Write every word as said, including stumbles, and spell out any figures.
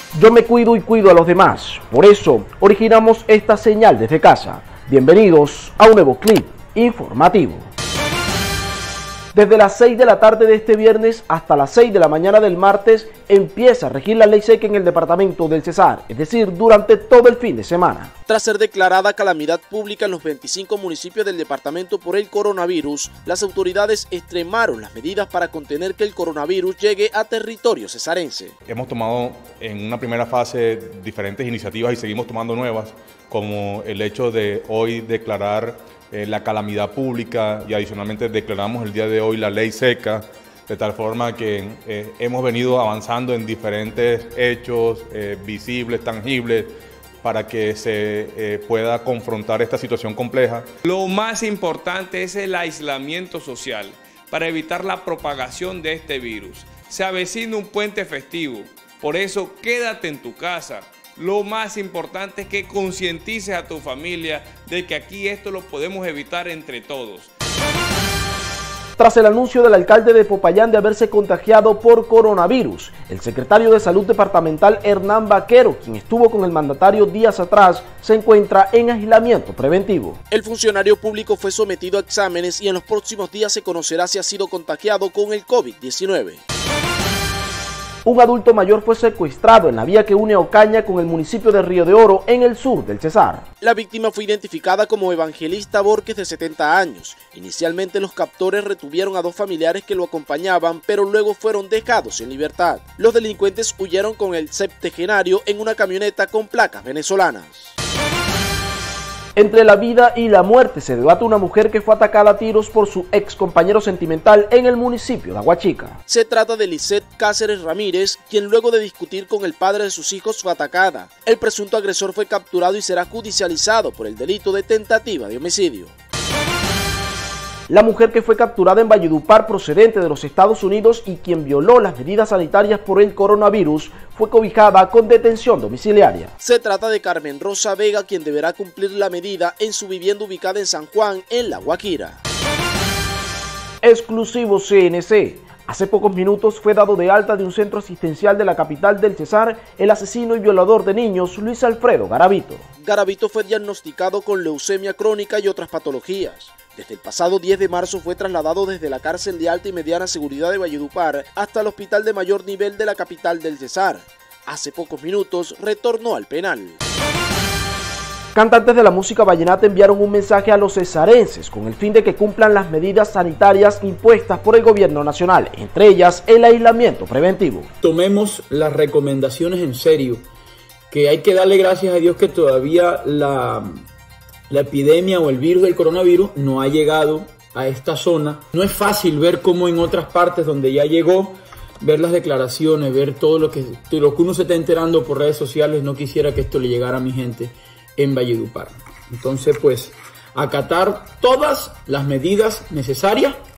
Yo me cuido y cuido a los demás. Por eso originamos esta señal desde casa. Bienvenidos a un nuevo clip informativo. Desde las seis de la tarde de este viernes hasta las seis de la mañana del martes empieza a regir la ley seca en el departamento del Cesar, es decir, durante todo el fin de semana. Tras ser declarada calamidad pública en los veinticinco municipios del departamento por el coronavirus, las autoridades extremaron las medidas para contener que el coronavirus llegue a territorio cesarense. Hemos tomado en una primera fase diferentes iniciativas y seguimos tomando nuevas, como el hecho de hoy declarar eh, la calamidad pública y adicionalmente declaramos el día de hoy la ley seca, de tal forma que eh, hemos venido avanzando en diferentes hechos eh, visibles, tangibles, para que se eh, pueda confrontar esta situación compleja. Lo más importante es el aislamiento social para evitar la propagación de este virus. Se avecina un puente festivo, por eso quédate en tu casa. Lo más importante es que concientices a tu familia de que aquí esto lo podemos evitar entre todos. Tras el anuncio del alcalde de Popayán de haberse contagiado por coronavirus, el secretario de Salud Departamental Hernán Vaquero, quien estuvo con el mandatario días atrás, se encuentra en aislamiento preventivo. El funcionario público fue sometido a exámenes y en los próximos días se conocerá si ha sido contagiado con el COVID diecinueve. Un adulto mayor fue secuestrado en la vía que une Ocaña con el municipio de Río de Oro, en el sur del Cesar. La víctima fue identificada como Evangelista Borges, de setenta años. Inicialmente los captores retuvieron a dos familiares que lo acompañaban, pero luego fueron dejados en libertad. Los delincuentes huyeron con el septegenario en una camioneta con placas venezolanas. Entre la vida y la muerte se debate una mujer que fue atacada a tiros por su ex compañero sentimental en el municipio de Aguachica. Se trata de Lisette Cáceres Ramírez, quien luego de discutir con el padre de sus hijos fue atacada. El presunto agresor fue capturado y será judicializado por el delito de tentativa de homicidio. La mujer que fue capturada en Valledupar procedente de los Estados Unidos y quien violó las medidas sanitarias por el coronavirus fue cobijada con detención domiciliaria. Se trata de Carmen Rosa Vega, quien deberá cumplir la medida en su vivienda ubicada en San Juan, en La Guajira. Exclusivo C N C. Hace pocos minutos fue dado de alta de un centro asistencial de la capital del Cesar el asesino y violador de niños Luis Alfredo Garavito. Garavito fue diagnosticado con leucemia crónica y otras patologías. Desde el pasado diez de marzo fue trasladado desde la cárcel de alta y mediana seguridad de Valledupar hasta el hospital de mayor nivel de la capital del Cesar. Hace pocos minutos retornó al penal. Cantantes de la música vallenata enviaron un mensaje a los cesarenses con el fin de que cumplan las medidas sanitarias impuestas por el gobierno nacional, entre ellas el aislamiento preventivo. Tomemos las recomendaciones en serio, que hay que darle gracias a Dios que todavía la... La epidemia o el virus del coronavirus no ha llegado a esta zona. No es fácil ver cómo en otras partes donde ya llegó, ver las declaraciones, ver todo lo que, lo que uno se está enterando por redes sociales. No quisiera que esto le llegara a mi gente en Valledupar. Entonces, pues, acatar todas las medidas necesarias